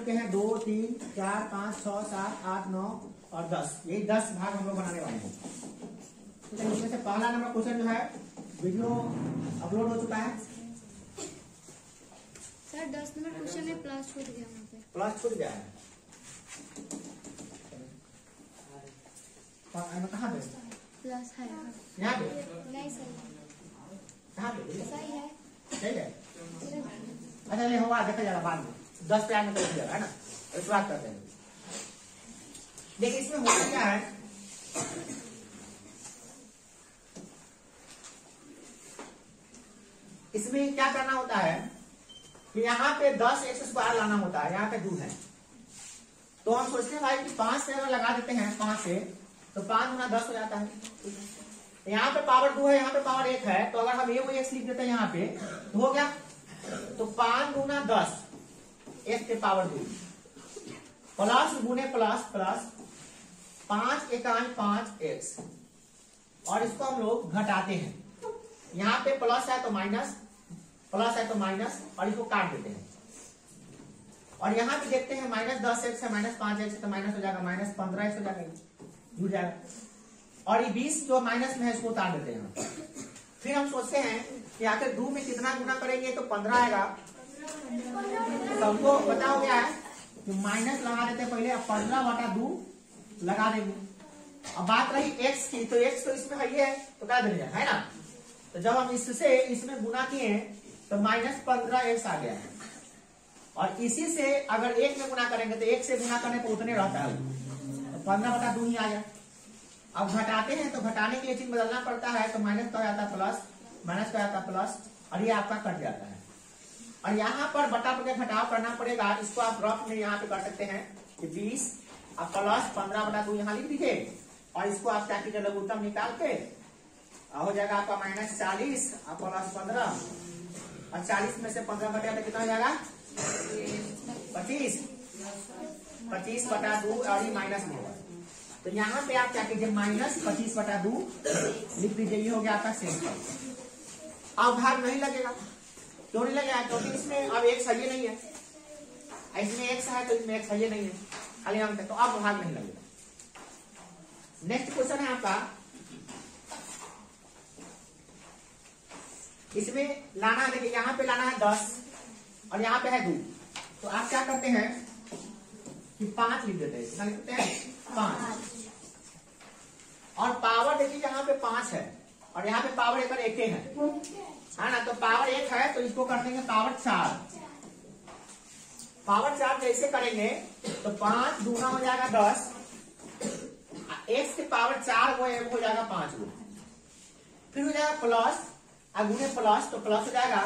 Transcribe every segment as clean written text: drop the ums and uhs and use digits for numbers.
चुके हैं 2 3 4 5 6 7 8 9 और 10। यही 10 भाग हम लोग बनाने वाले हैं। तो इसमें से पहला नंबर क्वेश्चन जो है वीडियो अपलोड हो चुका है सर। 10 नंबर क्वेश्चन में प्लस छूट गया, वहाँ पे प्लस छूट गया है। कहाँ पे प्लस है? यहाँ पे नहीं सही, कहाँ पे सही है। सही है। अच्छा नहीं होगा, देखा जाएगा बाद में। 10 पे आने तो जाएगा है ना, इस बात करते हैं। देखिए इसमें होता क्या है, इसमें क्या करना होता है कि यहाँ पे 10 एक्स स्क्वायर लाना होता है। यहाँ पे 2 है तो हम सोचते हैं भाई कि 5 से अगर लगा देते हैं 5 से तो 5 गुना 10 हो जाता है। यहाँ पे पावर 2 है, यहाँ पे पावर 1 है, तो अगर हम ये एक्स लिख देते हैं यहाँ पे तो हो गया। तो 5 गुना 10 1 के पावर 2 प्लस गुने प्लस प्लस 5 एकाई 5 एक्स, और इसको हम लोग घटाते हैं। यहाँ पे प्लस है तो माइनस, प्लस है तो माइनस, और इसको काट देते हैं। और यहाँ पे देखते हैं माइनस 10 एक्स है, माइनस 5 एक्स है, तो माइनस हो जाएगा, माइनस 15 एक्स हो जाएगा, जुड़ जाएगा। और ये 20 जो माइनस में है इसको उतार देते हैं। फिर हम सोचते हैं कि आखिर 2 में कितना गुना करेंगे तो 15 आएगा। सबको पता हो गया है कि माइनस लगा देते हैं पहले, अब 15/2 लगा देंगे। अब बात रही एक्स की, तो एक्स तो इसमें है तो क्या देना है ना। तो जब हम इससे इसमें गुना किए तो माइनस 15 एक्स आ गया है। और इसी से अगर 1 में गुना करेंगे तो 1 से गुना करने पर उतने रहता है, तो 15/2 ही आ गया। अब घटाते हैं तो घटाने के लिए चिन्ह बदलना पड़ता है, तो माइनस का जाता प्लस, माइनस का जाता प्लस, और ये आपका कट जाता है। और यहाँ पर बटा पर घटाव करना पड़ेगा। इसको आप रफ में यहाँ पे कर सकते हैं कि 20 अब प्लस 15/2 यहाँ लिख दीजिए, और इसको आप क्या कीजिए लघुत्तम निकाल के हो जाएगा आपका माइनस 40 और प्लस 15, और 40 में से 15 घटेगा तो कितना हो जाएगा 25, 25/2, और ये माइनस में होगा। तो यहाँ पे आप क्या कीजिए माइनस 25/2 लिख दीजिए, ये हो गया आपका सेम। अब भाग नहीं लगेगा, क्यों नहीं लगेगा, क्योंकि इसमें अब एक सही नहीं है, इसमें एक्स है तो इसमें एक सही नहीं है, खाली अंक है, तो अब भाग नहीं लगेगा। नेक्स्ट क्वेश्चन है आपका, इसमें लाना है, देखिए यहाँ पे लाना है 10 और यहाँ पे है 2, तो आप क्या करते हैं कि 5 लिख देते हैं। कितना लिखते हैं 5, और पावर देखिए यहाँ पे 5 है और यहाँ पे पावर एक है ना, तो पावर 1 है तो इसको कर देंगे पावर 4। पावर 4 जैसे करेंगे तो 5 दूना हो जाएगा 10, एक्स के पावर 4 वो हो जाएगा 5 गो, फिर हो जाएगा प्लस, गुने प्लस तो प्लस हो जाएगा,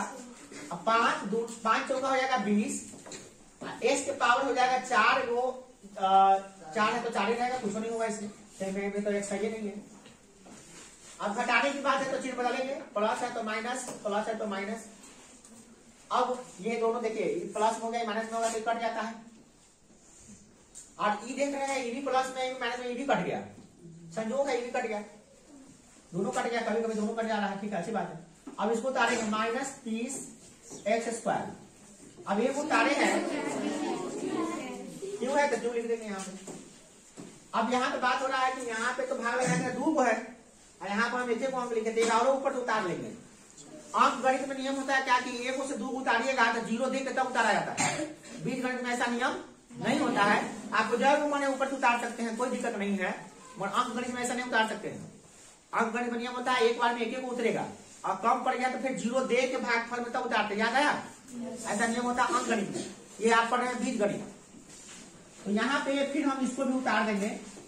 5 चौका हो जाएगा 20, एक्स के पावर हो जाएगा 4 गो, 4 है तो 4 ही रहेगा, कुछ नहीं होगा इसमें, में तो एक सही नहीं है। अब घटाने की बात है तो चिन्ह बदलेंगे, प्लस है तो माइनस, प्लस है तो माइनस। अब ये दोनों देखिए प्लस हो गया माइनस में होगा तो कट जाता है, और ई देख रहे हैं ई भी प्लस में माइनस में ई भी कट गया, संयोग है ई भी कट गया, दोनों कट गया, कभी कभी दोनों कट जा रहा है, ठीक है अच्छी बात है। अब इसको उतारेंगे माइनस 30 एक्स स्क्वायर, अब ये उतारे हैं क्यों है तो क्यों लिख देंगे यहाँ पे। अब यहाँ पे बात हो रहा है कि यहाँ पे तो भाग लगाने 2 को है और यहाँ पर हम 1 को अंक लिखे थे और ऊपर से उतार लेंगे। अंक गणित में नियम होता है क्या कि 1 से 2 उतारिएगा तो 0 दे के तब उतारा जाता है, बीज गणित में ऐसा नियम नहीं होता है। आपको जब माने ऊपर से उतार सकते हैं, कोई दिक्कत नहीं है, मगर अंक गणित में ऐसा नहीं उतार सकते हैं। अंक गणित में नियम होता है एक बार में 1 को उतरेगा और कम पड़ गया तो फिर 0 दे के भागफल में तब उतारते, याद आया? ऐसा नियम होता है अंक गणित में, ये आप पढ़ रहे हैं बीज गणित। तो यहाँ पे फिर हम इसको भी उतार देंगे।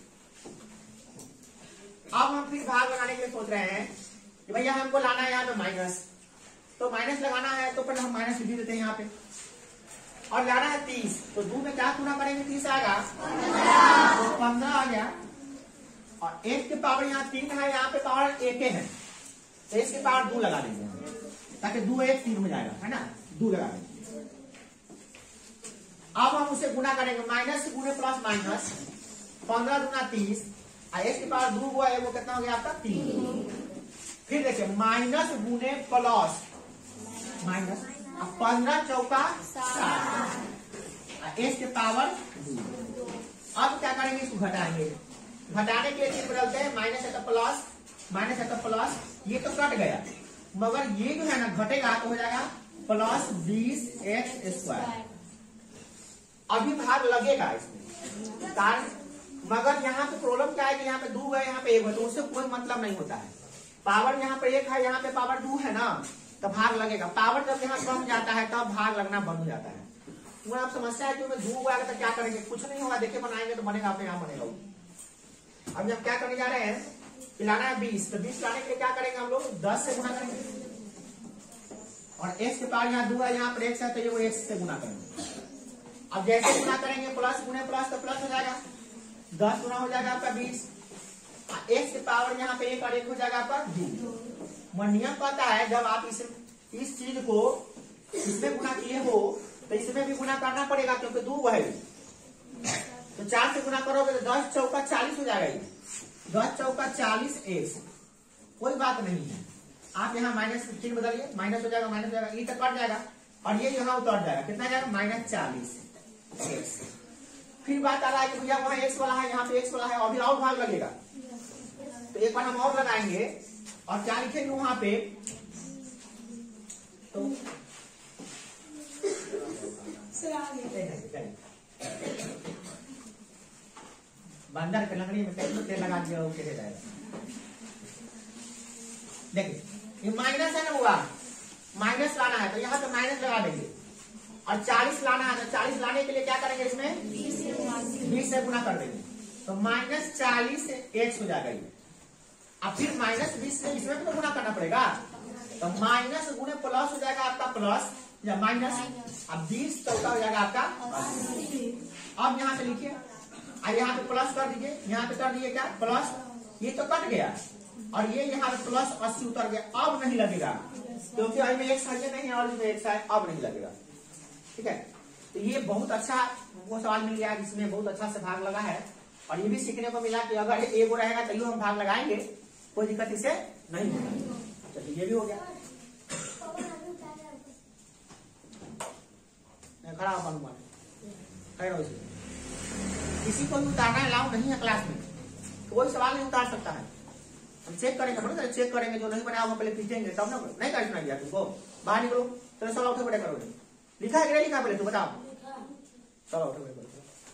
अब हम फिर भाग लगाने के लिए सोच रहे हैं कि भैया हमको लाना है यहाँ पे माइनस, तो माइनस लगाना है तो पहले हम माइनस लिख देते हैं यहाँ पे, और लाना है 30, तो 2 में क्या गुना करेंगे 30 आएगा तो 15 आ गया, और 1 के पावर यहाँ 3 है, यहाँ पे पावर 1 है तो इसके पावर 2 लगा देंगे ताकि 2 1 3 हो जाएगा, है ना, 2 लगा देंगे। अब हम उसे गुना करेंगे, माइनस गुने प्लस माइनस, 15 दूना 30, एक्स के पावर 2 हुआ है वो कितना हो गया आपका 3। फिर देखिए माइनस गुने प्लस माइनस, 15 चौका 60, x के पावर 2। अब क्या करेंगे, इसको घटाएंगे। घटाने के लिए बदलते हैं, माइनस है तो प्लस, माइनस है तो प्लस, ये तो कट गया, मगर ये जो है ना घटेगा तो हो जाएगा प्लस 20x²। अभी भाग लगेगा इसमें कारण, मगर यहाँ पे प्रॉब्लम क्या है कि यहाँ पे 2 है, यहाँ पे 1 है, तो उससे कोई मतलब नहीं होता है। पावर यहाँ पे 1 है, यहाँ पे पावर 2 है ना, तो भाग लगेगा। पावर जब यहाँ कम जाता है तब भाग लगना बंद हो जाता है। वो आप समस्या है कि उसमें 2 आएगा तो क्या करेंगे, कुछ नहीं होगा, देखिए बनाएंगे तो बनेगा, अपने यहाँ बनेगा। अब हम क्या करने जा रहे हैं, लाना है 20, तो 20 लाने के लिए क्या करेंगे हम लोग, 10 से गुना करेंगे। और x के पावर यहाँ 2 है, यहाँ पर x है, तो ये वो x से गुना करेंगे। अब जैसे गुना करेंगे प्लस गुने प्लस तो प्लस हो जाएगा, 10 गुना हो जाएगा आपका 20। x के पावर यहाँ पे 1 और 1 हो जाएगा आपका 2। नियम कहता है जब आप इस चीज को इसमें गुना किए हो तो इसमें भी गुना करना पड़ेगा, क्योंकि 2 है। तो 4 से गुना करोगे तो 10 चौका 40 हो जाएगा। 10 चौका 40x, कोई बात नहीं है। आप यहाँ माइनस चिन्ह बदलिए, माइनस हो जाएगा, माइनस हो जाएगा, ये तो कट जाएगा और ये यहाँ उतर जाएगा, कितना जाएगा -40x। फिर बात आ रहा है कि भैया वहाँ x वाला है, यहाँ पे x वाला है, अभी और भाग लगेगा। तो एक बार हम और लगाएंगे और क्या लिखेंगे वहां पे, तो बंदर के लकड़ी में तेल लगा दिया, वो कैसे जाएगा। देखिए ये माइनस है ना, हुआ माइनस लाना है तो यहाँ पे माइनस लगा देंगे, और 40 लाना है तो 40 लाने के लिए क्या करेंगे, इसमें 20 से गुना कर देंगे, तो -40x हो जाएगा ये। अब फिर -20 से इसमें भी तो गुना करना पड़ेगा, तो माइनस गुने प्लस हो जाएगा आपका प्लस या माइनस। अब 20 चौका हो जाएगा आपका। अब यहाँ पे लिखिए, यहाँ पे प्लस कर दीजिए, यहाँ पे कर दीजिए क्या प्लस, ये तो कट गया और ये यहाँ पे प्लस 80 उतर गया। अब नहीं लगेगा क्योंकि इसमें एक सही नहीं है और इसमें एक है, अब नहीं लगेगा। ठीक है, तो ये बहुत अच्छा वो सवाल मिल गया जिसमें बहुत अच्छा से भाग लगा है। और ये भी सीखने को मिला कि अगर एगो रहेगा तो हम भाग लगाएंगे, कोई दिक्कत इसे नहीं होगा। चलिए ये भी हो गया। खड़ा हो, किसी को भी उतारना अलाउ नहीं है क्लास में, कोई सवाल नहीं उतार सकता है। हम चेक करेंगे, चेक करेंगे, जो नहीं बनाया वो पहले पीटेंगे, तब ना नहीं करना गया तुमको, बाहर निकलो। चलो सब उठे बड़े करोगे, लिखा है कि नहीं लिखा, पहले तू बताओ। सब उठे बड़े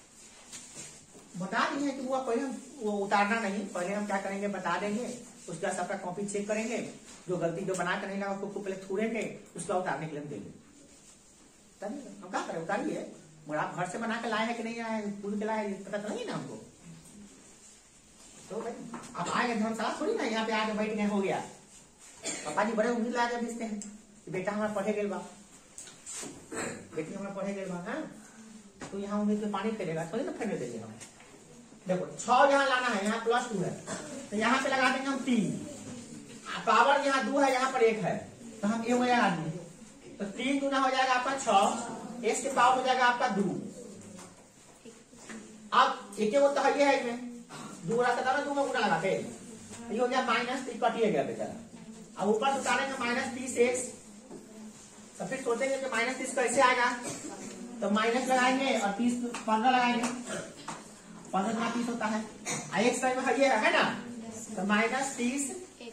बता दिए कि वो पहले वो उतारना नहीं, पहले हम क्या करेंगे बता देंगे, उसके बाद सबका कॉपी चेक करेंगे, जो गलती जो बना कर नहीं लगा उसको पहले थूरेंगे, उसका उतारने के लिए हम देंगे। हम क्या करें, उतारिए, मगर आप घर से बना के लाए हैं कि नहीं आए, पूरी के लाए पता तो नहीं ना हमको। तो भाई आप आएंगे धर्मशाला थोड़ी ना, यहाँ पे आके बैठ गए हो गया। पापा जी बड़े उम्मीद लाके भेजते हैं कि बेटा हमारा पढ़े गए बा, बेटी हमारा पढ़े गए बा, हाँ तो यहाँ उम्मीद में पानी फेरेगा थोड़ी ना फेरने देंगे हम। देखो 6 यहाँ लाना है, यहाँ +2 है, तो यहाँ पे लगा देंगे हम 3। पावर यहाँ 2 है, यहाँ पर 1 है, तो हम ये लगा देंगे, तो 3 गुना हो जाएगा आपका 6, x के पावर हो जाएगा आपका 2। अब एक वो तो है इसमें 2 रखा था ना, 2 में गुना लगाते, ये हो गया माइनस, कटिए गया बेचारा। अब ऊपर से उतारेंगे -30x, तो फिर सोचेंगे कि -30 कैसे आएगा, तो माइनस लगाएंगे और 30 15 लगाएंगे, 15 गुना 30 होता है, x टाइम में ये है ना, तो -30x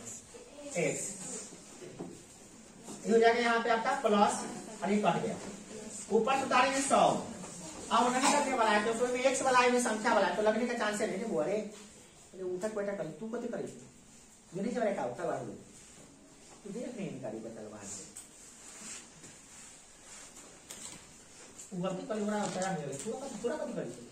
ये हो जाएगा यहाँ पे आपका प्लस, और ये कट गया। ऊपर से उतारेंगे 100, अब नहीं लगने वाला है क्योंकि में x वाला है, संख्या वाला है, तो लगने का चांस है नहीं। वो अरे उठक बैठक कर, तू कथी करी ये नहीं चला का उठा बाहर तू देख नहीं निकाली बता बाहर से गलती कर बड़ा तेरा मिले तू का पूरा कथी करी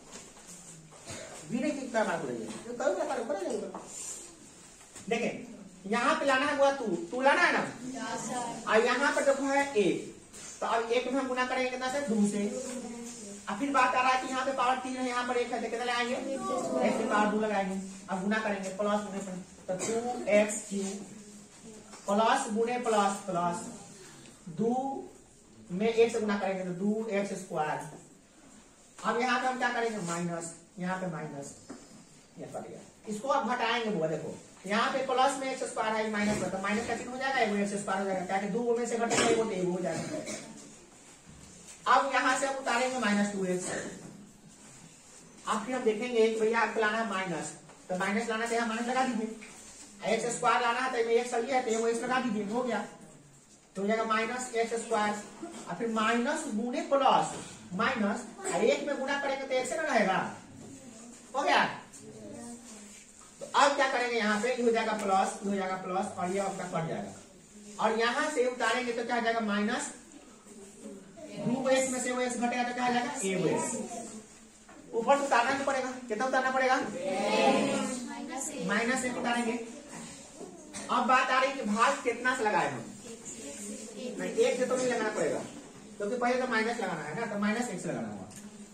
वीरे की क्या बात हो रही है, जो करो क्या करो बड़ा जाएगा। देखें यहाँ पे लाना है वो तू लाना है ना, और यहाँ पर देखो है 1, तो अब 1 में हम गुना करेंगे कितना से 2 से। अब फिर बात आ रहा है कि यहाँ पे पावर 3 है, यहाँ पर 1 है, तो कितना लगाएंगे x से पावर 2 लगाएंगे। अब गुना करेंगे प्लस गुने तो 2x³ प्लस गुने प्लस प्लस 2 में 1 से गुना करेंगे तो 2x²। अब यहाँ पे हम क्या करेंगे माइनस, यहाँ पे माइनस, ये पड़ गया। इसको अब घटाएंगे, वो देखो यहाँ पे प्लस में x² है, माइनस में, तो माइनस का चिन्ह हो जाएगा, वो x² हो जाएगा, क्या 2 में से घटेगा वो तो 1 हो जाएगा। अब यहां से हम उतारेंगे -2x। अब फिर हम देखेंगे कि भैया आपको लाना है माइनस, तो माइनस लाना चाहिए, माइनस लगा दीजिए। एक्स स्क्वायर लाना है तो एक्स सही है तो वो एक्स लगा दीजिए, हो गया। तो हो जाएगा -x², और फिर माइनस गुने प्लस माइनस, एक में गुना करेंगे तो एक से ना रहेगा, हो गया। तो अब क्या करेंगे, यहाँ पे ये हो जाएगा प्लस, ये हो जाएगा प्लस, और ये आपका कट जाएगा। और यहाँ से उतारेंगे तो क्या हो जाएगा माइनस 2x में से वो x घटेगा तो क्या हो जाएगा a। ऊपर से उतारना नहीं पड़ेगा, कितना उतारना पड़ेगा, -1 उतारेंगे। अब बात आ रही है कि भाग कितना से लगाए हम, नहीं एक से तो नहीं लगाना पड़ेगा, क्योंकि पहले तो माइनस लगाना है ना, तो -x लगाना होगा।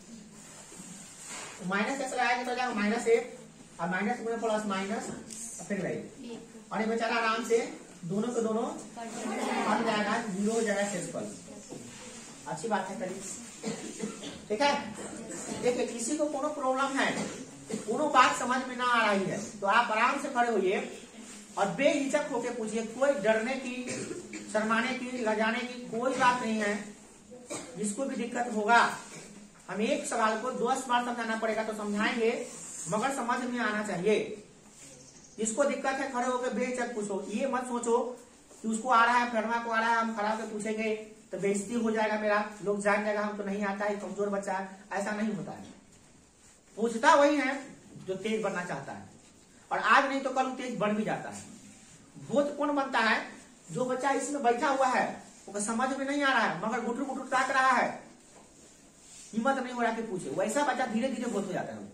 -x लगाएंगे तो जाएगा -1, और माइनस गुणे प्लस माइनस, फिर वही, और ये बेचारा आराम से दोनों के दोनों बन जाएगा, 0 हो जाएगा शेषफल। अच्छी बात है करीब, ठीक है। देखिए किसी को कोनो प्रॉब्लम है, कोनो बात समझ में ना आ रही है, तो आप आराम से खड़े होइए और बेहिचक होकर पूछिए। कोई डरने की, शर्माने की, लजाने की कोई बात नहीं है। जिसको भी दिक्कत होगा, हम एक सवाल को 10 बार समझाना पड़ेगा तो समझाएंगे, मगर समझ में आना चाहिए। जिसको दिक्कत है खड़े होकर बेहिचक पूछो, ये मत सोचो कि उसको आ रहा है, फरमा को आ रहा है, हम खड़ा होकर पूछेंगे तो बेइज्जती हो जाएगा मेरा, लोग जान जाएगा हम तो नहीं आता है, कमजोर बच्चा है। ऐसा नहीं होता है। पूछता वही है जो तेज बनना चाहता है, और आज नहीं तो कल तेज बन भी जाता है। बहुत कौन बनता है, जो बच्चा इसमें बैठा हुआ है, वो समझ में नहीं आ रहा है, मगर गुटुर गुटुर ताक रहा है, हिम्मत नहीं हो रहा कि पूछे, वैसा बच्चा धीरे धीरे बहुत हो जाता है।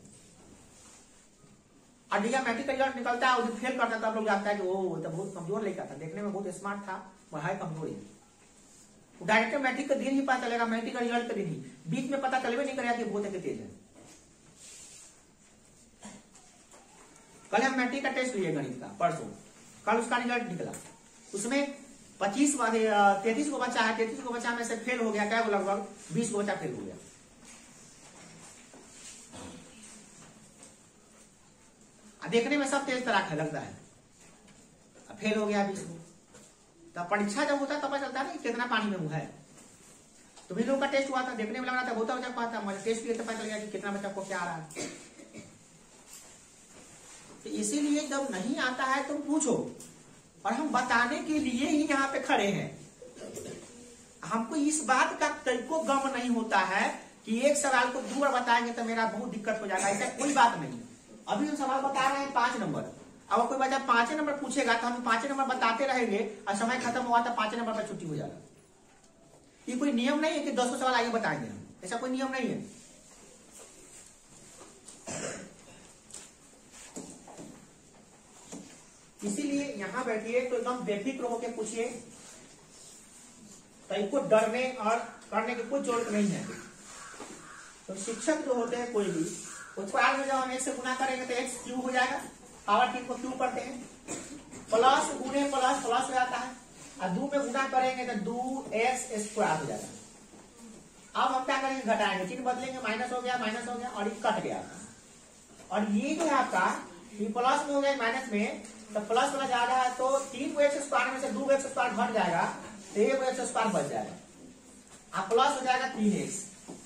और जब मैट्रिक का रिजल्ट निकलता है, उसे फेल करता है, तब लोग जाता है कि वो तो बहुत कमजोर लड़का था, देखने में बहुत स्मार्ट था, पढ़ाई कमजोर है। डायरेक्ट मैट्रिक के दिन ही पता चलेगा, मैट्रिक का रिजल्ट के दिन ही, बीच में पता चलवे नहीं करेगा कि बहुत तेज है। कल हम मैट्रिक का टेस्ट लिए गणित का, परसों कल उसका रिजल्ट निकला, उसमें 33 को बच्चा है, 33 को बच्चा में से फेल हो गया, क्या लगभग 20 को बच्चा फेल हो गया। देखने में सब तेज तराक है लगता है, फेल हो गया 20 को। तो परीक्षा जब होता है तब पता चलता है ना कितना पानी में हुआ है। तो भी लोग का टेस्ट हुआ था, देखने में लग रहा था बहुत बच्चा पढ़ा था, मुझे टेस्ट किया तो पता चल गया कि कितना बच्चा को क्या आ रहा है। तो इसीलिए जब नहीं आता है तो पूछो, और हम बताने के लिए ही यहाँ पे खड़े हैं। हमको इस बात का तरीको गम नहीं होता है कि एक सवाल को 2 बार बताएंगे तो मेरा बहुत दिक्कत हो जाएगा, ऐसा कोई बात नहीं। अभी हम सवाल बता रहे हैं 5 नंबर, अब कोई बच्चा 5 नंबर पूछेगा तो हम 5 नंबर बताते रहेंगे, और समय खत्म हुआ तो 5 नंबर पर छुट्टी हो जाएगा। ये कोई नियम नहीं है कि 200 सवाल आगे बताएंगे हम, ऐसा कोई नियम नहीं है। इसीलिए यहां बैठिए तो एकदम बेफिक्र होकर पूछिए, तो इनको डरने और करने की कोई जरूरत नहीं है। तो शिक्षक जो होते हैं कोई भी, उसको आज में जब हम 1 से गुना करेंगे तो x क्यूब हो जाएगा, पावर 3 को क्यूब करते हैं, प्लस गुने प्लस प्लस हो जाता है, और 2 में गुना करेंगे तो 2x² हो जाएगा। अब हम क्या करेंगे, घटाएंगे, चिन्ह बदलेंगे, माइनस हो गया, और ये कट गया। और ये जो है आपका ये प्लस में हो गया माइनस में, तो प्लस वाला जा रहा है तो 3x² में से 2x² घट जाएगा, तो 1x² बच जाएगा, अब प्लस हो जाएगा 3x।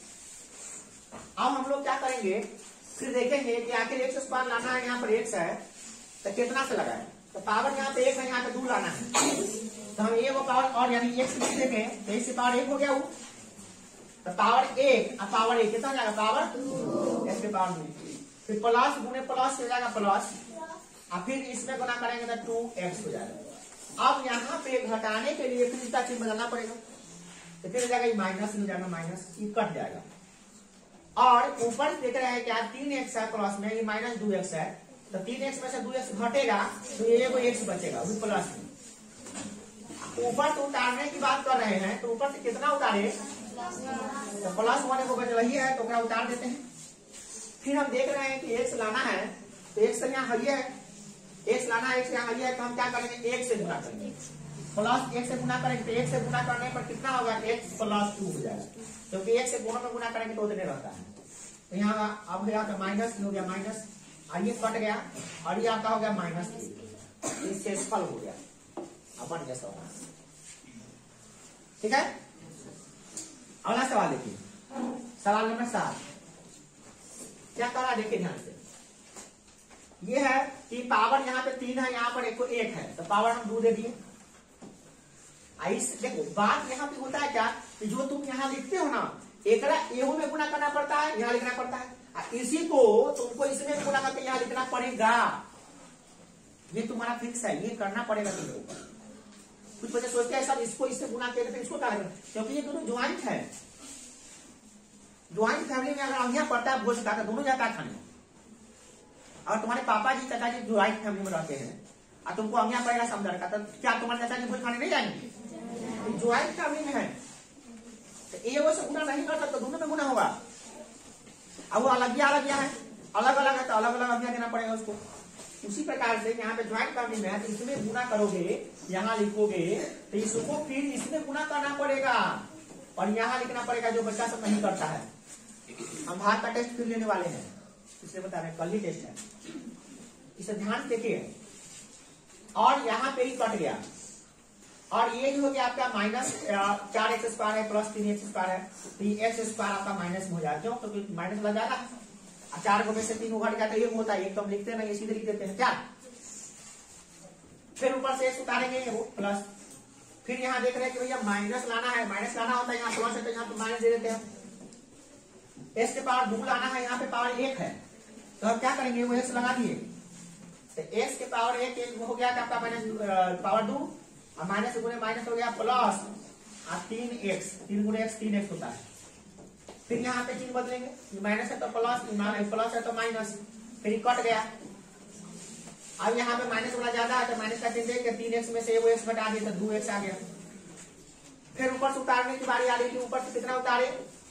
अब हम लोग क्या करेंगे, फिर देखेंगे कि आखिर x² लाना है, यहाँ पर x है तो कितना से लगाए, तो पावर यहाँ पे 1 है, यहाँ पे 2 लाना है, तो हम ये वो पावर और यानी x लिख देंगे, तो x से पावर 1 हो गया वो, तो पावर 1 और पावर 1 कितना जाएगा, पावर 2, x के पावर 2, फिर प्लस गुने प्लस हो जाएगा प्लस, और फिर इसमें गुना करेंगे तो 2x हो जाएगा। अब यहाँ पे घटाने के लिए फिर इसका चिन्ह बदलना पड़ेगा, तो फिर हो जाएगा माइनस हो जाएगा, माइनस ये कट जाएगा। और ऊपर देख रहे हैं क्या 3x है प्लस में, ये -2x है, तो 3x में से 2x घटेगा तो ये वो x बचेगा, वो प्लस में। ऊपर से उतारने की बात कर रहे हैं, तो ऊपर से कितना उतारे, तो प्लस होने को बच रही है तो क्या उतार देते हैं। फिर हम देख रहे हैं कि x लाना है, तो x यहाँ हलिया है, x लाना है, x यहाँ हलिया है, तो हम क्या करेंगे, 1 से गुना करेंगे, प्लस 1 से गुना करेंगे, तो 1 से गुना करने पर कितना होगा, x + 2 हो जाएगा, क्योंकि 1 से दोनों में गुना करेंगे तो उतने रहता है। तो यहाँ अब गया तो माइनस हो गया, माइनस, और ये कट गया, और ये आपका हो गया -3, ये शेषफल हो गया, अब बन गया सवाल, ठीक है। अगला सवाल देखिए, सवाल नंबर 7 क्या कर रहा है देखिए ध्यान से। ये है कि पावर यहाँ पे 3 है, यहाँ पर 1 है, तो पावर हम 2 दे दिए। देखो बात यहाँ पे होता है क्या कि जो तुम यहाँ लिखते हो ना, एकरा एहो में गुना करना पड़ता है, यहाँ लिखना पड़ता है, इसी को तुमको इसमें गुना करके यहाँ लिखना पड़ेगा। ये तुम्हारा फिक्स है, ये करना पड़ेगा तुमको। कुछ बच्चे सोचते हैं सब इसको इससे गुना करके इसको क्या करें, क्योंकि ये दोनों ज्वाइंट है। ज्वाइंट फैमिली में अगर यहाँ पड़ता है भोज खाकर दोनों जाता है खाने। अगर तुम्हारे पापा जी चाचा जी ज्वाइंट फैमिली में रहते हैं और तुमको अमिया पड़ेगा समझा का, तो क्या तुम्हारे चाचा जी भोज खाने नहीं जाएंगे? ज्वाइंट फैमिली में है तो ये वो से गुना नहीं कर सकते, दोनों में गुना होगा। अब वो अलग है, अलग अलग है तो अलग अलग अमिया देना पड़ेगा उसको। उसी प्रकार से यहाँ पे ज्वाइंट फैमिली में है तो इसमें गुना करोगे, यहाँ लिखोगे तो इसको फिर इसमें गुना करना पड़ेगा और यहाँ लिखना पड़ेगा, जो बच्चा सब नहीं करता है। हम बाहर का टेस्ट फिर लेने वाले हैं, इसलिए बता रहे हैं कल ही टेस्ट है, इसे ध्यान से देखिए। और यहाँ पे ही कट गया और ये जो हो गया आपका माइनस 4x² है प्लस 3x² है, तो ये x² आपका माइनस हो जाएगा। क्यों? तो माइनस लग जाएगा, 4 को में से 3 घट गया तो 1 होता है, 1 तो हम लिखते नहीं, सीधे लिख देते हैं क्या। फिर ऊपर से x उतारेंगे वो प्लस, फिर यहाँ देख रहे हैं कि भैया माइनस लाना है, माइनस लाना होता है, यहाँ प्लस है तो यहाँ पे माइनस दे देते हैं। x के पावर 2 लाना है, यहाँ पे पावर 1 है, तो हम क्या करेंगे, वो x लगा दिए तो x के पावर 1 हो गया आपका माइनस पावर 2 और माइनस गुणे माइनस हो गया प्लस 3x, 3 गुणे x 3x होता है। फिर यहाँ पे चिन्ह बदलेंगे, माइनस है तो प्लस, प्लस है तो माइनस, फिर कट गया। अब यहाँ पे माइनस वाला ज्यादा है तो माइनस का चिन्ह देके 3x में से वो x घटा दिए तो 2x आ गया। फिर ऊपर से उतारने की बारी आ रही थी, ऊपर से कितना उतारे,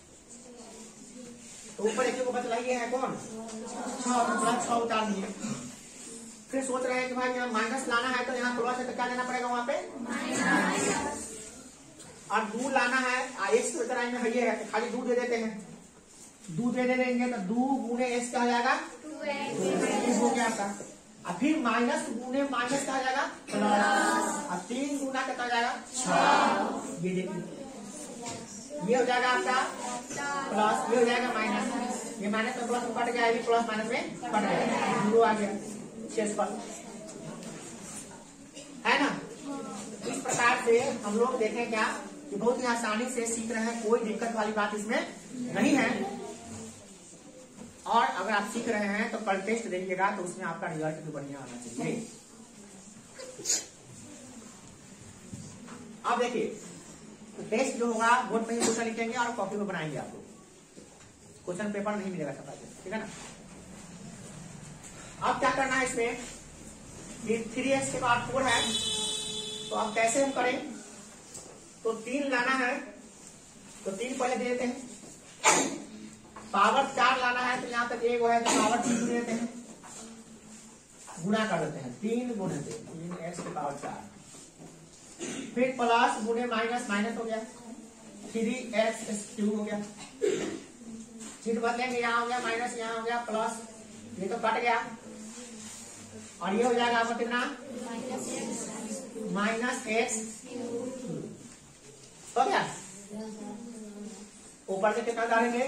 तो ऊपर एक को बचला ही है कौन, 6 उतार दिए। फिर सोच रहे हैं कि भाई यहाँ माइनस लाना है तो यहाँ प्लस है तो क्या देना पड़ेगा वहां पे माइनस, और 2 लाना है x की तरह में है खाली 2 दे देते हैं, 2 दे देंगे तो 2 गुणे x का हो जाएगा 2x हो गया आपका। और फिर माइनस गुणे माइनस का हो जाएगा प्लस, और 3 गुना कितना हो जाएगा 6। ये देखिए ये हो जाएगा आपका प्लस, ये हो जाएगा माइनस, ये माइनस में प्लस में कट गया, ये प्लस माइनस में कट गया, 0 आ गया शेष पर, है ना। इस प्रकार से हम लोग देखें क्या कि बहुत ही आसानी से सीख रहे हैं, कोई दिक्कत वाली बात इसमें नहीं है। और अगर आप सीख रहे हैं तो कल टेस्ट देखिएगा तो उसमें आपका रिजल्ट भी बढ़िया आना चाहिए। अब देखिए टेस्ट जो होगा बोर्ड पे ही क्वेश्चन लिखेंगे और कॉपी में बनाएंगे, आपको क्वेश्चन पेपर नहीं मिलेगा छपा के, ठीक है ना। अब क्या करना है इसमें, 3x के बाद 4 है तो अब कैसे हम करें, तो 3 लाना है तो 3 पहले दे देते हैं, पावर 4 लाना है तो यहाँ तक 1 है तो पावर 3 दे देते हैं, गुना कर देते हैं, 3 गुणे 3x के पावर 4, फिर प्लस गुणे माइनस, माइनस हो गया 3x³ हो गया, चिन्ह बदलेंगे, यहाँ हो गया माइनस, यहाँ हो गया प्लस, ये तो कट गया और ये हो जाएगा आपका कितना -x हो गया। ऊपर से कितना डालेंगे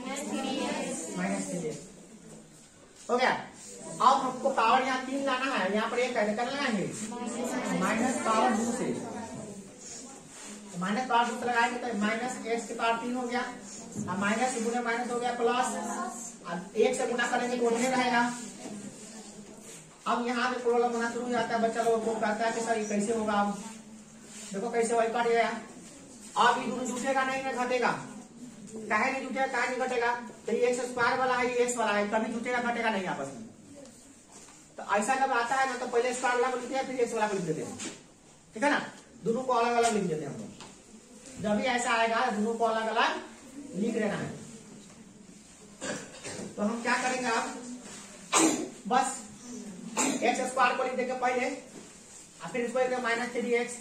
-3x हो गया। अब हमको पावर यहाँ 3 लाना है, यहाँ पर 1 है, कर लगाएंगे माइनस पावर 2 से, माइनस पावर 2 से लगाएंगे तो -x के पावर 3 हो गया, माइनस गुना माइनस हो गया प्लस, 1 से गुना करेंगे तो उतने रहेगा। अब यहाँ पे प्रॉब्लम होना शुरू हो जाता है, बच्चा लोगों को कहता है कि सर ये कैसे होगा, अब देखो कैसे वही कट गया। अब ये दोनों जुटेगा नहीं ना घटेगा, काहे नहीं जुटेगा, काहे नहीं घटेगा, तो ये x² वाला है, ये x वाला है, कभी जुटेगा घटेगा नहीं आपस में। तो ऐसा जब आता है ना तो पहले स्क्वायर वाला को लिखते हैं, फिर x वाला को लिख देते हैं, ठीक है ना, दोनों को अलग अलग लिख देते हैं हम लोग। जब भी ऐसा आएगा दोनों को अलग अलग लिख देना है। तो हम क्या करेंगे, आप बस x² को लिख देंगे पहले, और फिर इसको -3x,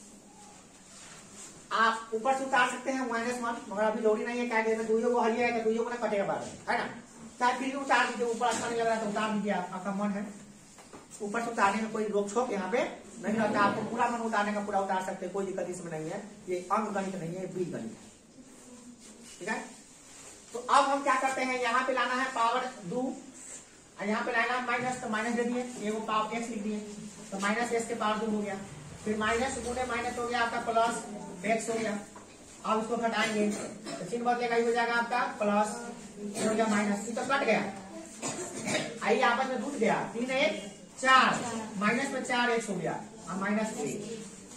आप ऊपर से उतार सकते हैं -1, मगर अभी लोड़ी नहीं है, क्या कहते हैं दुइयों को हलिया है, दुइयों को ना कटेगा बाद में, है ना। चाहे फिर भी उतार दीजिए, ऊपर अच्छा नहीं लग रहा है तो उतार दीजिए, आपका मन है। ऊपर से उतारने में कोई रोक छोक यहाँ पे नहीं रहता, आपको पूरा मन उतारने का पूरा उतार सकते हैं, कोई दिक्कत इसमें नहीं है। ये अंक गणित नहीं है, बीज गणित है। ठीक है। तो अब हम क्या करते हैं, यहाँ पे लाना है पावर 2 और यहाँ पे लाना है माइनस, तो माइनस दे दिए, ये वो पावर एक्स लिख दिए, तो माइनस एक्स के पावर 2 हो गया। फिर माइनस गुणे माइनस हो गया आपका प्लस एक्स हो गया। अब उसको घटाएंगे तो चिन्ह बदलेगा, हो जाएगा आपका प्लस, हो गया माइनस, तो कट गया। आइए आपस में जुट गया, 3 1 4, माइनस में 4 एक्स हो गया और माइनस 3।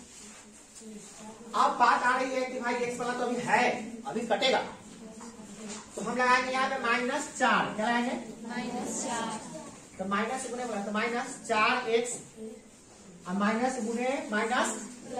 अब बात आ रही है कि भाई एक्स वाला तो अभी है, अभी कटेगा, तो हम लगाएंगे यहाँ पे -4, क्या लगाएंगे -4, तो माइनस गुने बोला तो -4x और माइनस गुने माइनस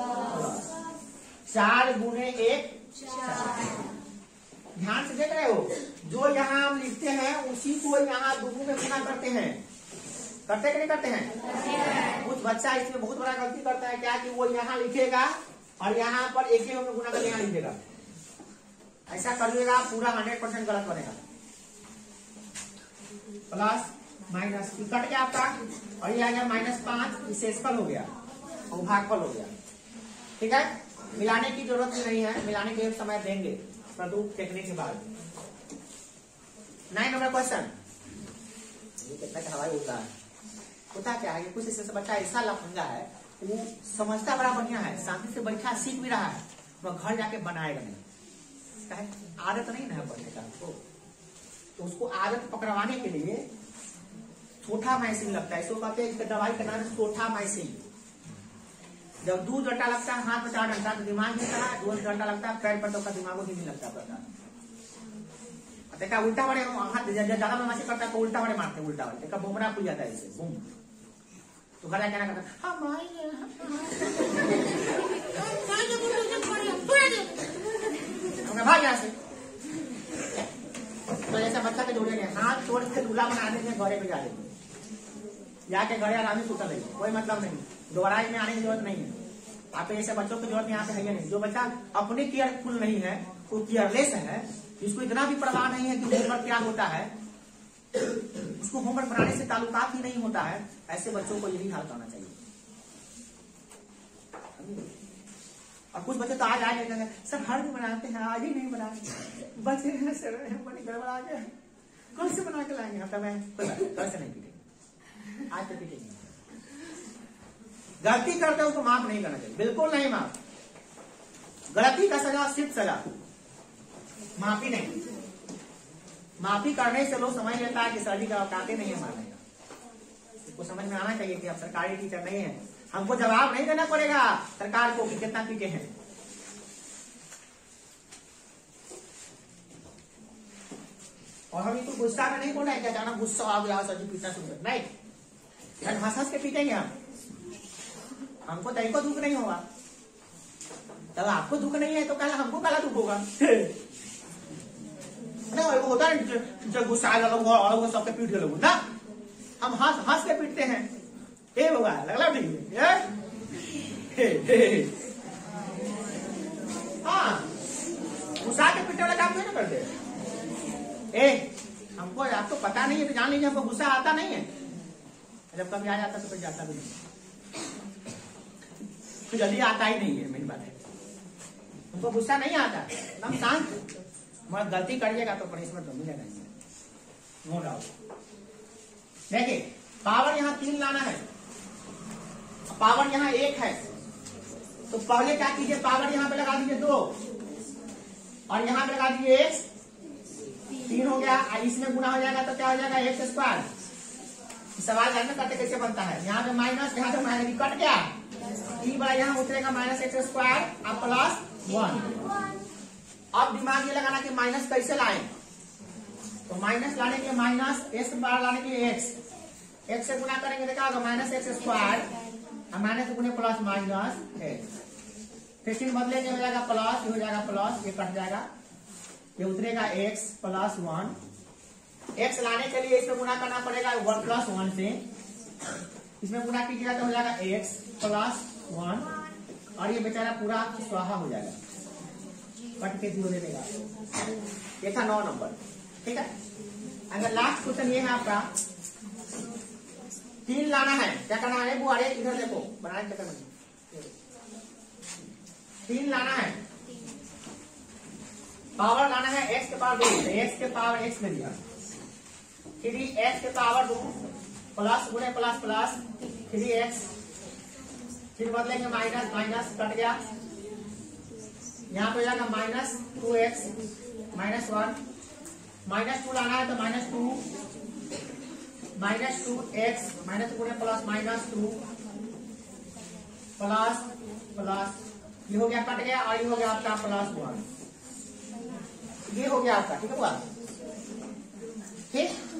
4 गुने 1 4। ध्यान से देख रहे हो, जो यहाँ हम लिखते हैं उसी को यहाँ दोनों में गुना करते हैं, करते कि नहीं करते हैं? कुछ बच्चा इसमें बहुत बड़ा गलती करता है, क्या कि वो यहाँ लिखेगा और यहाँ पर एक ही गुना करके यहाँ लिखेगा। ऐसा करिएगा पूरा 100% गलत बनेगा। प्लस माइनस कट गया आपका और ये आ गया -5, विशेषफल हो गया और भागफल हो गया। ठीक है, मिलाने की जरूरत भी नहीं है, मिलाने के समय देंगे प्रदूप फेंकने के बाद। 9 नंबर क्वेश्चन, ये कितना हवाई होता क्या है, कुछ इससे बच्चा ऐसा लफंगा है, वो समझता बड़ा बढ़िया है, शांति से बैठा सीख भी रहा है, वह घर जाके बनाएगा नहीं, आदत नहीं ना पढ़ने का, तो उसको आदत पकड़वाने के लिए सोठा माइसिन लगता है, इसको कहते हैं, इसका दवाई का नाम है सोठा माइसिन। जब 2 घंटा लगता है हाथ में 4 घंटा तो दिमाग नहीं रहा, 2 घंटा लगता है पैर पर, तो दिमाग भी नहीं लगता पड़ता। देखा उल्टा वाले हाथ ज्यादा बदमाशी करता है तो उल्टा वाले मारते हैं, उल्टा वाले देखा बुमरा खुल जाता है इसे बूम, तो घर क्या करता भाग यहाँ से। तो ऐसा बच्चा के जोड़ेंगे, हाथ छोड़ के दूल्हा बना देंगे, घरे पे जा देंगे, जाके घरे आराम से सुता लेंगे, कोई मतलब नहीं, दोबारा में आने की जरूरत नहीं है। आप ऐसे बच्चों की जरूरत यहाँ पे है नहीं। जो बच्चा अपने केयरफुल नहीं है, वो केयरलेस है, जिसको इतना भी परवाह नहीं है कि होमवर्क क्या होता है, उसको होमवर्क बनाने से ताल्लुकात ही नहीं होता है, ऐसे बच्चों को यही हाल करना चाहिए। और कुछ बच्चे तो आज आए सर हर दिन बनाते हैं, आज ही नहीं बनाते बच्चे गड़बड़ा गया, कल से बना के लाएंगे, हफ्ता में कल से नहीं पीटेंगे, आज तो पीटेंगे। गलती करते हो तो माफ नहीं करना चाहिए, बिल्कुल नहीं माफ। गलती का सजा सिर्फ सजा, माफी नहीं। माफी करने से लोग समझ लेता है कि सर जी का औकाते नहीं है मारने का। इसको समझ में आना चाहिए कि आप सरकारी टीचर नहीं है, हमको जवाब नहीं देना पड़ेगा सरकार को कि कितना पीटे हैं। और हम इनको गुस्सा में नहीं बोल रहे, क्या जाना गुस्सा आ गया सर जी पीटना शुरू कर, नहीं, हंस के पीटेंगे हम, हमको तो इनको दुख नहीं होगा। तब आपको दुख नहीं है तो कल हमको काला दुख होगा। होता है जब गुस्सा आ गया सबके पीट के लोग ना, हम हंस के पीटते हैं, ये होगा लगला ठीक है। हाँ, गुस्सा के पीटने वाला काम क्यों ना करते? हमको आपको पता नहीं है तो जान लीजिए हमको गुस्सा आता नहीं है, जब कभी आ जाता तो फिर जाता भी नहीं, तो जल्दी आता ही नहीं है। मेरी बात है, हमको गुस्सा नहीं आता, एकदम शांत, मगर गलती करिएगा तो पनिशमेंट तो मिलेगा, नो डाउट। देखिए पावर यहाँ 3 लाना है, पावर यहाँ 1 है, तो पहले क्या कीजिए, पावर यहाँ पे लगा दीजिए 2 और यहाँ पे लगा दीजिए x, 3 हो गया, इसमें गुना हो जाएगा तो क्या हो जाएगा x²। सवाल जानना करते कैसे बनता है, यहाँ पे माइनस, यहाँ पे माइनस कट गया, ई बड़ा यहाँ उतरेगा -x² और +1। अब दिमाग ये लगाना कि माइनस कैसे लाए, तो माइनस लाने के लिए माइनस, x बार लाने के लिए x से गुना करेंगे, देखा होगा -x² और माइनस गुने प्लस माइनस x, फिर चिन्ह बदलेंगे, हो जाएगा प्लस, ये हो जाएगा प्लस, ये कट जाएगा, ये उतरेगा x +1। x लाने के लिए इसमें गुना करना पड़ेगा 1 + 1 से, इसमें गुना कीजिएगा तो हो जाएगा x +1 और ये बेचारा पूरा स्वाहा हो जाएगा, कट के 0 दे देगा। ये था 9 नंबर, ठीक है। अगर लास्ट क्वेश्चन ये है आपका, 3 लाना है, क्या करना है वो, अरे इधर देखो बनाने चक्कर में 3 लाना है, पावर लाना है x के पावर 2, x के पावर x ले लिया, फिर x के पावर 2 प्लस गुणे प्लस प्लस 3x, फिर बदलेंगे माइनस माइनस कट गया, यहाँ पे हो जाएगा माइनस 2x माइनस 1, माइनस 2 लाना है तो माइनस 2x माइनस गुणे प्लस माइनस 2 प्लस प्लस, ये हो गया कट गया, और ये हो गया आपका प्लस 1, ये हो गया आपका, ठीक है। ठीक।